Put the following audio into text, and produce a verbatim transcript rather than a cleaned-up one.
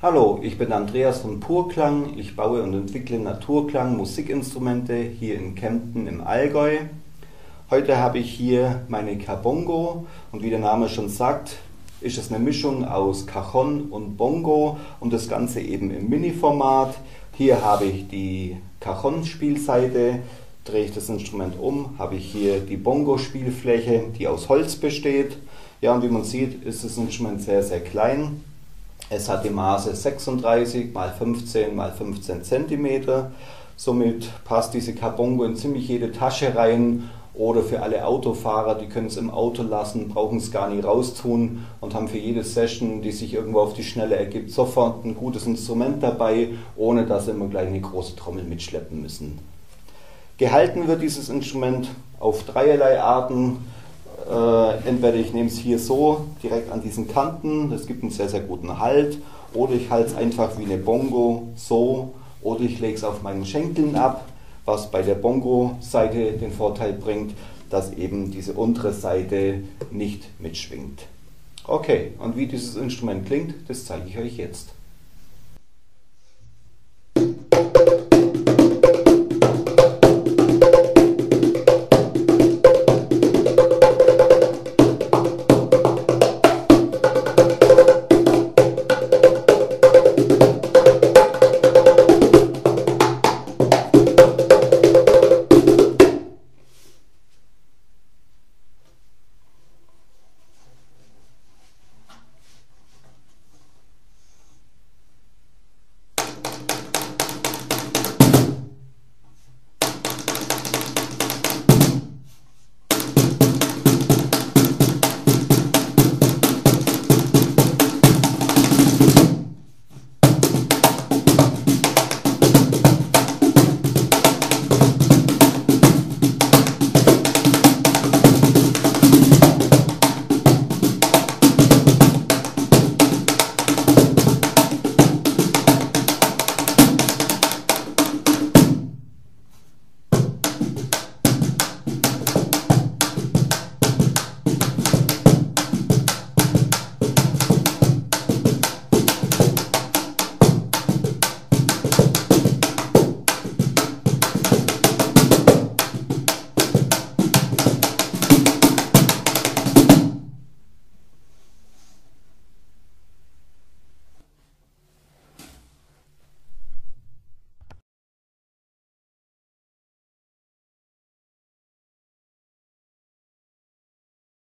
Hallo, ich bin Andreas von Purklang. Ich baue und entwickle Naturklang Musikinstrumente hier in Kempten im Allgäu. Heute habe ich hier meine Kabongo und wie der Name schon sagt, ist es eine Mischung aus Cajon und Bongo und das Ganze eben im Mini-Format. Hier habe ich die Cajon-Spielseite, drehe ich das Instrument um, habe ich hier die Bongo-Spielfläche, die aus Holz besteht. Ja, und wie man sieht, ist das Instrument sehr, sehr klein. Es hat die Maße sechsunddreißig mal fünfzehn mal fünfzehn Zentimeter. Somit passt diese Kabongo in ziemlich jede Tasche rein oder für alle Autofahrer, die können es im Auto lassen, brauchen es gar nicht raustun und haben für jede Session, die sich irgendwo auf die Schnelle ergibt, sofort ein gutes Instrument dabei, ohne dass sie immer gleich eine große Trommel mitschleppen müssen. Gehalten wird dieses Instrument auf dreierlei Arten. Äh, entweder ich nehme es hier so direkt an diesen Kanten, das gibt einen sehr, sehr guten Halt, oder ich halte es einfach wie eine Bongo so, oder ich lege es auf meinen Schenkeln ab, was bei der Bongo-Seite den Vorteil bringt, dass eben diese untere Seite nicht mitschwingt. Okay, und wie dieses Instrument klingt, das zeige ich euch jetzt.